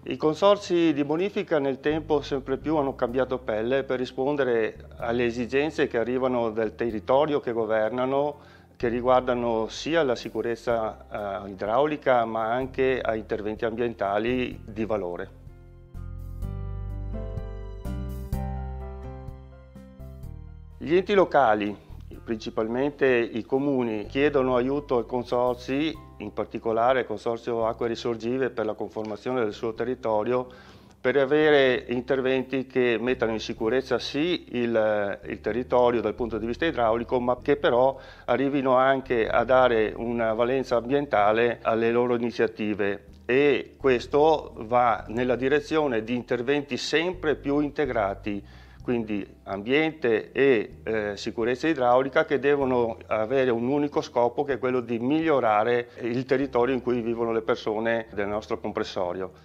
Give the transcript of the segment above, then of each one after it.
I consorzi di bonifica nel tempo sempre più hanno cambiato pelle per rispondere alle esigenze che arrivano dal territorio che governano, che riguardano sia la sicurezza idraulica ma anche a interventi ambientali di valore. Gli enti locali, principalmente i comuni, chiedono aiuto ai consorzi, in particolare al Consorzio Acque Risorgive per la conformazione del suo territorio, per avere interventi che mettano in sicurezza sì il territorio dal punto di vista idraulico, ma che però arrivino anche a dare una valenza ambientale alle loro iniziative. E questo va nella direzione di interventi sempre più integrati, quindi ambiente e sicurezza idraulica, che devono avere un unico scopo, che è quello di migliorare il territorio in cui vivono le persone del nostro comprensorio.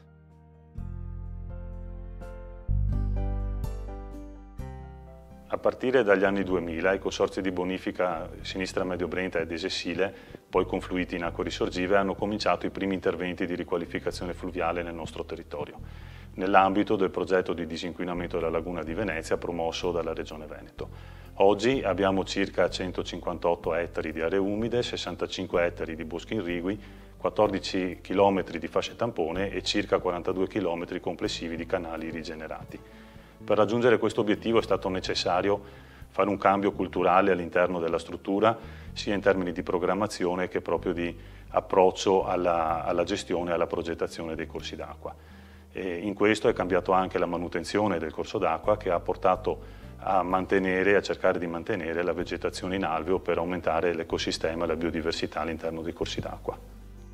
A partire dagli anni 2000 i consorzi di bonifica Sinistra Medio Brenta ed Esessile, poi confluiti in Acque Risorgive, hanno cominciato i primi interventi di riqualificazione fluviale nel nostro territorio, nell'ambito del progetto di disinquinamento della laguna di Venezia promosso dalla Regione Veneto. Oggi abbiamo circa 158 ettari di aree umide, 65 ettari di boschi irrigui, 14 km di fasce tampone e circa 42 km complessivi di canali rigenerati. Per raggiungere questo obiettivo è stato necessario fare un cambio culturale all'interno della struttura, sia in termini di programmazione che proprio di approccio alla gestione e alla progettazione dei corsi d'acqua. In questo è cambiato anche la manutenzione del corso d'acqua, che ha portato a cercare di mantenere la vegetazione in alveo per aumentare l'ecosistema e la biodiversità all'interno dei corsi d'acqua.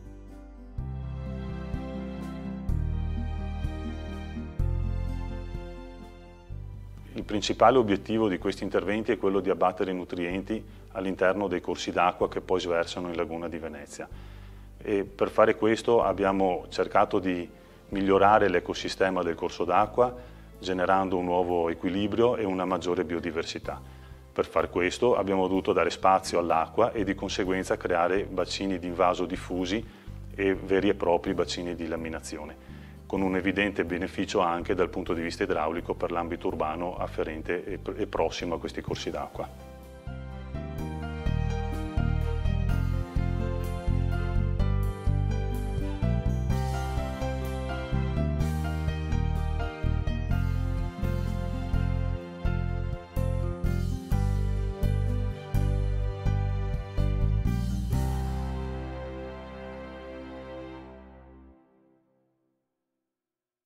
Il principale obiettivo di questi interventi è quello di abbattere i nutrienti all'interno dei corsi d'acqua che poi sversano in Laguna di Venezia. E per fare questo abbiamo cercato di migliorare l'ecosistema del corso d'acqua, generando un nuovo equilibrio e una maggiore biodiversità. Per far questo abbiamo dovuto dare spazio all'acqua e di conseguenza creare bacini di invaso diffusi e veri e propri bacini di laminazione, con un evidente beneficio anche dal punto di vista idraulico per l'ambito urbano afferente e prossimo a questi corsi d'acqua.